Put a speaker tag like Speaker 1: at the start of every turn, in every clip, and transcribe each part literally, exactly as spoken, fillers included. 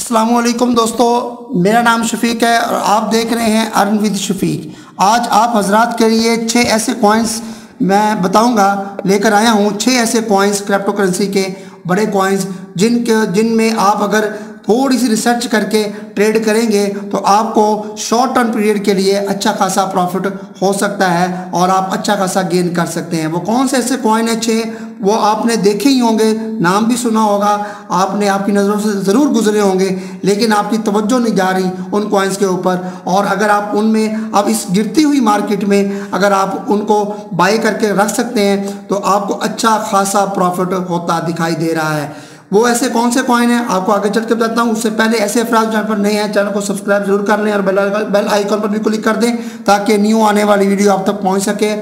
Speaker 1: अस्सलामुअलैकुम दोस्तों, मेरा नाम शफीक है और आप देख रहे हैं अर्न विद शफीक। आज आप हजरात के लिए छः ऐसे कॉइन्स मैं बताऊंगा, लेकर आया हूं। छः ऐसे कॉइन्स क्रिप्टो करेंसी के बड़े कॉइन्स जिनके जिनमें आप अगर थोड़ी सी रिसर्च करके ट्रेड करेंगे तो आपको शॉर्ट टर्म पीरियड के लिए अच्छा खासा प्रॉफिट हो सकता है और आप अच्छा खासा गेन कर सकते हैं। वो कौन से ऐसे कॉइन है छः, वो आपने देखे ही होंगे, नाम भी सुना होगा, आपने आपकी नज़रों से ज़रूर गुजरे होंगे, लेकिन आपकी तवज्जो नहीं जा रही उन कॉइन्स के ऊपर। और अगर आप उनमें अब इस गिरती हुई मार्केट में अगर आप उनको बाय करके रख सकते हैं तो आपको अच्छा खासा प्रॉफिट होता दिखाई दे रहा है। वो ऐसे कौन से कॉइन हैं आपको आगे चल के बताता हूँ। उससे पहले ऐसे अफराद चैनल पर नए हैं, चैनल को सब्सक्राइब जरूर कर लें और बेल बेल आइकन पर भी क्लिक कर दें ताकि न्यू आने वाली वीडियो आप तक पहुँच सके।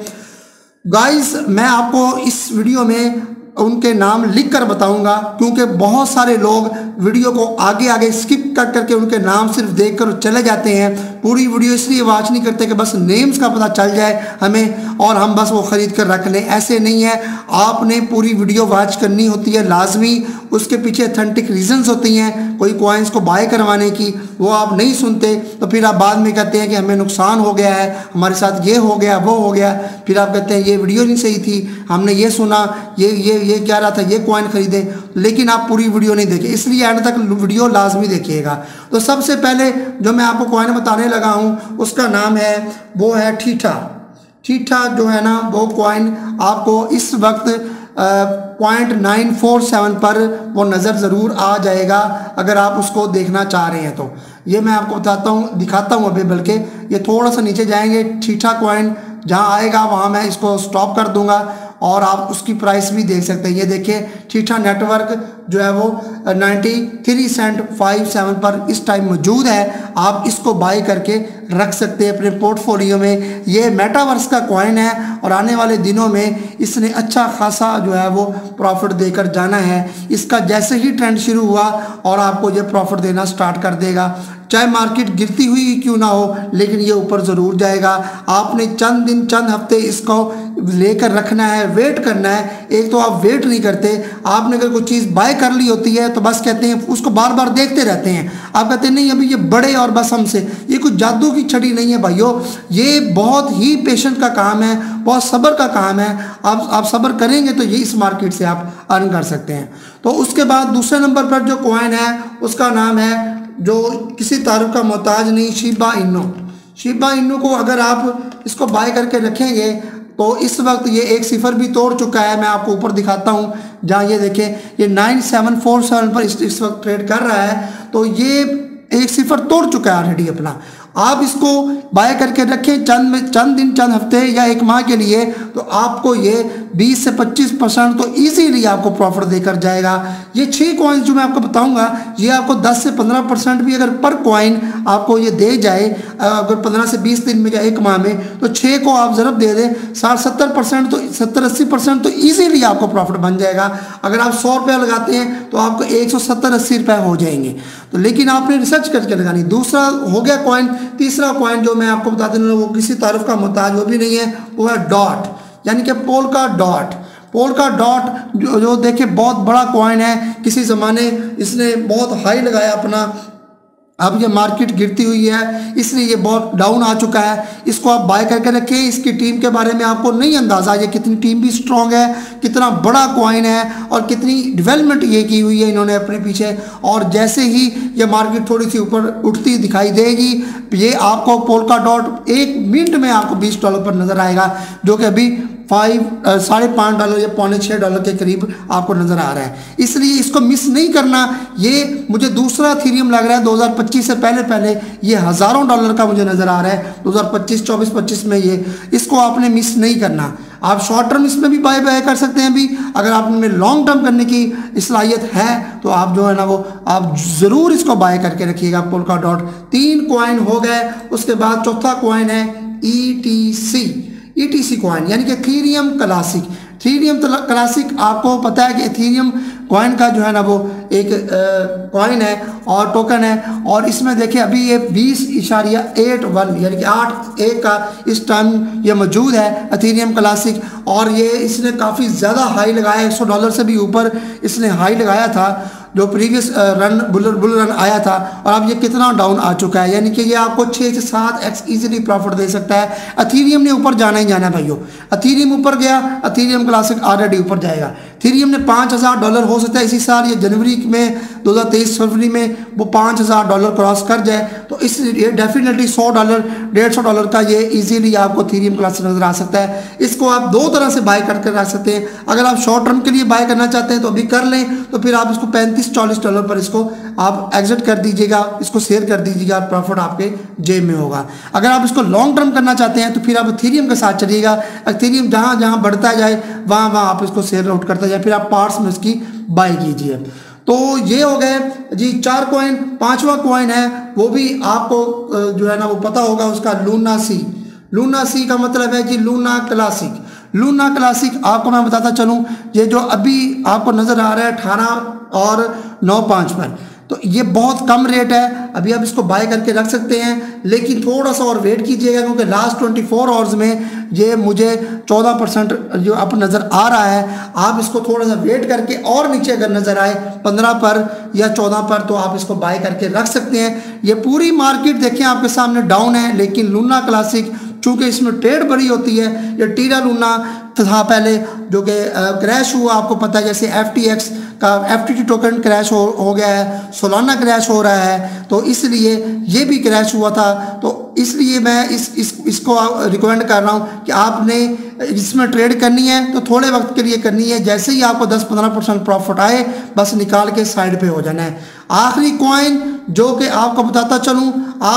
Speaker 1: गाइस, मैं आपको इस वीडियो में उनके नाम लिख कर बताऊंगा क्योंकि बहुत सारे लोग वीडियो को आगे आगे स्किप कर करके उनके नाम सिर्फ देखकर चले जाते हैं। पूरी वीडियो इसलिए वॉच नहीं करते कि बस नेम्स का पता चल जाए हमें और हम बस वो ख़रीद कर रख लें। ऐसे नहीं है, आपने पूरी वीडियो वॉच करनी होती है लाजमी। उसके पीछे अथेंटिक रीजंस होती हैं कोई कॉइन्स को बाय करवाने की, वो आप नहीं सुनते तो फिर आप बाद में कहते हैं कि हमें नुकसान हो गया है, हमारे साथ ये हो गया वो हो गया। फिर आप कहते हैं ये वीडियो नहीं सही थी, हमने ये सुना, ये ये ये क्या रहा था, ये कॉइन खरीदे, लेकिन आप पूरी वीडियो नहीं देखे। इसलिए एंड तक वीडियो लाजमी देखिएगा। तो सबसे पहले जो मैं आपको कॉइन बताने लगा हूँ उसका नाम है, वो है ठीठा। ठीठा जो है ना, वो कॉइन आपको इस वक्त पॉइंट नाइन फोर सेवन पर वो नज़र ज़रूर आ जाएगा अगर आप उसको देखना चाह रहे हैं तो। ये मैं आपको बताता हूँ, दिखाता हूँ अभी, बल्कि ये थोड़ा सा नीचे जाएंगे। ठीठा कॉइन जहाँ आएगा वहाँ मैं इसको स्टॉप कर दूँगा और आप उसकी प्राइस भी देख सकते हैं। ये देखिए, ठीठा नेटवर्क जो है वो ninety three cent five seven पर इस टाइम मौजूद है। आप इसको बाय करके रख सकते हैं अपने पोर्टफोलियो में। ये मेटावर्स का कॉइन है और आने वाले दिनों में इसने अच्छा खासा जो है वो प्रॉफिट देकर जाना है। इसका जैसे ही ट्रेंड शुरू हुआ और आपको ये प्रॉफिट देना स्टार्ट कर देगा, चाहे मार्केट गिरती हुई क्यों ना हो, लेकिन ये ऊपर ज़रूर जाएगा। आपने चंद दिन चंद हफ्ते इसको लेकर रखना है, वेट करना है। एक तो आप वेट नहीं करते, आपने अगर कोई चीज़ बाय कर ली होती है तो बस कहते हैं उसको बार बार देखते रहते हैं। आप कहते हैं नहीं अभी ये बढ़े और बस हमसे, ये कुछ जादू की छड़ी नहीं है भाइयों, ये बहुत ही पेशेंट का काम है, बहुत सब्र का काम है। आप आप सब्र करेंगे तो ये इस मार्केट से आप अर्न कर सकते हैं। तो उसके बाद दूसरे नंबर पर जो कॉइन है उसका नाम है, जो किसी तारुफ का मोहताज नहीं, शिबा इनू। शिबा इनू को अगर आप इसको बाय करके रखेंगे तो इस वक्त ये एक सिफर भी तोड़ चुका है। मैं आपको ऊपर दिखाता हूँ, जहाँ ये देखें, ये नाइन सेवन फोर सेवन पर इस, इस वक्त ट्रेड कर रहा है। तो ये एक सिफर तोड़ चुका है ऑलरेडी अपना। आप इसको बाय करके रखें चंद में चंद दिन चंद हफ्ते या एक माह के लिए, तो आपको ये बीस से पच्चीस परसेंट तो इजीली आपको प्रॉफिट देकर जाएगा। ये छः कॉइन्स जो मैं आपको बताऊंगा, ये आपको दस से पंद्रह परसेंट भी अगर पर कॉइन आपको ये दे जाए, अगर पंद्रह से बीस दिन में या एक माह में, तो छः को आप ज़रूर दे दें, साठ सत्तर परसेंट तो सत्तर अस्सी परसेंट तो ईजीली आपको प्रॉफिट बन जाएगा। अगर आप सौ रुपये लगाते हैं तो आपको एक सौ सत्तर अस्सी रुपये हो जाएंगे। तो लेकिन आपने रिसर्च करके लगानी। दूसरा हो गया कॉइन। तीसरा कॉइन जो मैं आपको बता दूँ, वो किसी तारुफ का मोहताज वो भी नहीं है, वो है डॉट, यानी कि पोल्का डॉट। पोल्का डॉट जो, जो देखिए बहुत बड़ा कॉइन है। किसी ज़माने इसने बहुत हाई लगाया अपना, अब ये मार्केट गिरती हुई है इसलिए ये बहुत डाउन आ चुका है। इसको आप बाय करके रखें। इसकी टीम के बारे में आपको नहीं अंदाज़ा, ये कितनी टीम भी स्ट्रॉन्ग है, कितना बड़ा कॉइन है और कितनी डेवलपमेंट ये की हुई है इन्होंने अपने पीछे। और जैसे ही ये मार्केट थोड़ी सी ऊपर उठती दिखाई देगी, ये आपको पोल्का डॉट एक मिनट में आपको बीस डॉलर पर नज़र आएगा, जो कि अभी फाइव साढ़े पाँच डॉलर या पौने छः डॉलर के करीब आपको नज़र आ रहा है। इसलिए इसको मिस नहीं करना। ये मुझे दूसरा थीरियम लग रहा है दो हज़ार पच्चीस से पहले पहले ये हज़ारों डॉलर का मुझे नज़र आ रहा है दो हज़ार पच्चीस चौबीस पच्चीस में। ये इसको आपने मिस नहीं करना। आप शॉर्ट टर्म इसमें भी बाय बाय कर सकते हैं भी, अगर आप में लॉन्ग टर्म करने की सलाहियत है तो आप जो है ना वो आप ज़रूर इसको बाय करके रखिएगा। पोल्का डॉट तीन कॉइन हो गए। उसके बाद चौथा कॉइन है E T C. E T C coin यानी कि इथेरियम क्लासिक। इथेरियम क्लासिक आपको पता है कि इथेरियम कॉइन का जो है ना वो एक कॉइन है और टोकन है, और इसमें देखिए अभी ये बीस इशारिया एट वन यानी कि आठ एक का इस टाइम ये मौजूद है इथेरियम क्लासिक। और ये इसने काफ़ी ज़्यादा हाई लगाया, एक सौ डॉलर से भी ऊपर इसने हाई लगाया था। जो previous run bull bull run आया था, और अब ये कितना डाउन आ चुका है, यानी कि ये आपको छः से सात एक्स इजीली प्रॉफिट दे सकता है। अथीरियम ने ऊपर जाना ही जाना है भाइयों, अथीरियम ऊपर गया, अथीरियम क्लासिक ऑलरेडी ऊपर जाएगा। थीरियम ने पाँच हज़ार डॉलर हो सकता है इसी साल, ये जनवरी में दो हज़ार तेईस फरवरी में वो पाँच हज़ार डॉलर क्रॉस कर जाए, तो इस डेफिनेटली सौ डॉलर डेढ़ सौ डॉलर का ये इजीली आपको थीरियम क्लासिक नजर आ सकता है। इसको आप दो तरह से बाय करके रख सकते हैं। अगर आप शॉर्ट टर्म के लिए बाय करना चाहते हैं तो अभी कर लें, तो फिर आप इसको पैंतीस चालीस डॉलर पर इसको आप एग्जिट कर दीजिएगा, इसको शेयर कर दीजिएगा, प्रॉफिट आपके जेब में होगा। अगर आप इसको लॉन्ग टर्म करना चाहते हैं तो फिर आप थीरियम के साथ चलिएगा, थीरियम जहाँ जहाँ बढ़ता जाए वहाँ वहाँ आप इसको शेयर आउट करते जाए, फिर आप पार्ट्स में इसकी बाय कीजिए। तो ये हो गए जी चार कॉइन। पांचवा कॉइन है वो भी आपको जो है ना वो पता होगा, उसका लूना सी। लूना सी का मतलब है जी लूना क्लासिक। लूना क्लासिक आपको मैं बताता चलूं, ये जो अभी आपको नजर आ रहा है अठारह और नौ पाँच पर, तो ये बहुत कम रेट है, अभी आप इसको बाय करके रख सकते हैं, लेकिन थोड़ा सा और वेट कीजिएगा क्योंकि लास्ट चौबीस आवर्स में ये मुझे चौदह परसेंट जो आप नज़र आ रहा है। आप इसको थोड़ा सा वेट करके और नीचे अगर नज़र आए पंद्रह पर या चौदह पर तो आप इसको बाय करके रख सकते हैं। ये पूरी मार्केट देखें आपके सामने डाउन है, लेकिन लूना क्लासिक चूँकि इसमें ट्रेड बड़ी होती है, ये टीरा लूना था पहले जो कि क्रैश हुआ, आपको पता है, जैसे एफ टी एक्स का F T T token crash हो हो गया है, सोलाना क्रैश हो रहा है, तो इसलिए ये भी क्रैश हुआ था। तो इसलिए मैं इस इस इसको रिकमेंड कर रहा हूँ कि आपने इसमें ट्रेड करनी है तो थोड़े वक्त के लिए करनी है, जैसे ही आपको दस पंद्रह परसेंट प्रॉफिट आए बस निकाल के साइड पे हो जाना है। आखिरी कॉइन जो कि आपको बताता चलूँ,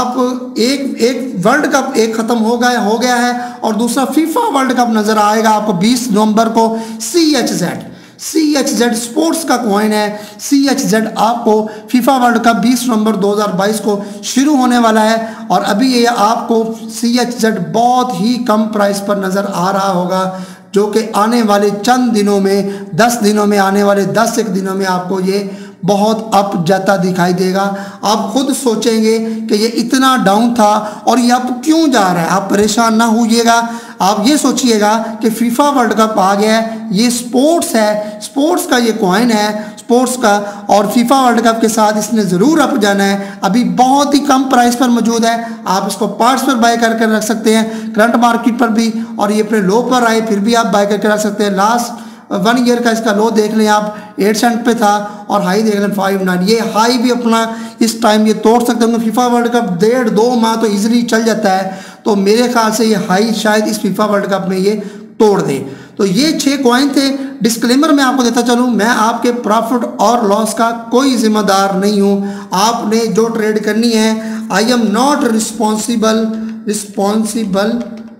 Speaker 1: आप एक एक वर्ल्ड कप एक ख़त्म हो गया हो गया है और दूसरा फीफा वर्ल्ड कप नज़र आएगा आपको बीस नवंबर को। C H Z C H Z sports का कॉइन है। सी एच जेड आपको फीफा वर्ल्ड कप बीस नवंबर दो हज़ार बाईस को शुरू होने वाला है, और अभी ये आपको सी एच जेड बहुत ही कम प्राइस पर नज़र आ रहा होगा, जो कि आने वाले चंद दिनों में दस दिनों में आने वाले दस एक दिनों में आपको ये बहुत अप जाता दिखाई देगा। आप खुद सोचेंगे कि ये इतना डाउन था और ये अब क्यों जा रहा है। आप परेशान ना होइएगा, आप ये सोचिएगा कि फीफा वर्ल्ड कप आ गया है, ये स्पोर्ट्स है, स्पोर्ट्स का ये कॉइन है स्पोर्ट्स का, और फीफा वर्ल्ड कप के साथ इसने ज़रूर अप जाना है। अभी बहुत ही कम प्राइस पर मौजूद है, आप इसको पार्ट्स पर बाय करके रख सकते हैं, करंट मार्केट पर भी, और ये अपने लो पर आए फिर भी आप बाय करके रख सकते हैं। लास्ट वन ईयर का इसका लो देख लें आप, एट सेंट पे था, और हाई देख लें फाइव नाइन। ये हाई भी अपना इस टाइम ये तोड़ सकते हैं। फीफा वर्ल्ड कप डेढ़ दो माह तो इजीली चल जाता है, तो मेरे ख्याल से ये हाई शायद इस फीफा वर्ल्ड कप में ये तोड़ दे। तो ये छः कॉइन थे। डिस्क्लेमर मैं आपको देता चलूँ, मैं आपके प्रॉफिट और लॉस का कोई जिम्मेदार नहीं हूँ। आपने जो ट्रेड करनी है, I am not responsible responsible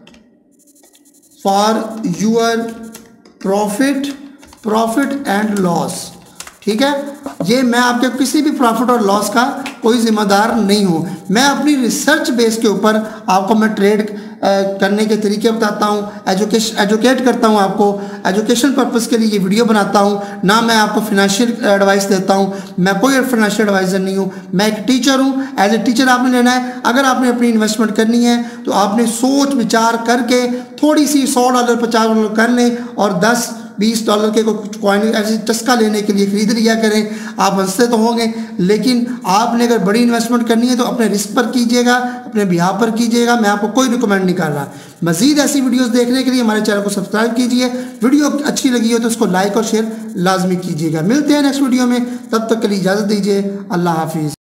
Speaker 1: for your profit profit and loss, ठीक है। ये मैं आपके किसी भी प्रॉफिट और लॉस का कोई जिम्मेदार नहीं हूँ। मैं अपनी रिसर्च बेस के ऊपर आपको मैं ट्रेड करने के तरीके बताता हूँ, एजुकेशन एजुकेट करता हूँ, आपको एजुकेशन पर्पस के लिए ये वीडियो बनाता हूँ, ना मैं आपको फिनेंशियल एडवाइस देता हूँ। मैं कोई फिनेंशियल एडवाइज़र नहीं हूँ, मैं एक टीचर हूँ। एज ए टीचर आपने लेना है। अगर आपने अपनी इन्वेस्टमेंट करनी है तो आपने सोच विचार करके थोड़ी सी सौ डॉलर पचास डॉलर कर लें और दस बीस डॉलर के कुछ कॉइन ऐसे चस्का लेने के लिए खरीद लिया करें। आप हंसते तो होंगे, लेकिन आपने अगर बड़ी इन्वेस्टमेंट करनी है तो अपने रिस्क पर कीजिएगा, अपने बिहाफ पर कीजिएगा। मैं आपको कोई रिकमेंड नहीं कर रहा। मजीद ऐसी वीडियोस देखने के लिए हमारे चैनल को सब्सक्राइब कीजिए। वीडियो अच्छी लगी हो तो उसको लाइक और शेयर लाजमी कीजिएगा। मिलते हैं नेक्स्ट वीडियो में, तब तक के लिए इजाज़त दीजिए। अल्लाह हाफिज़।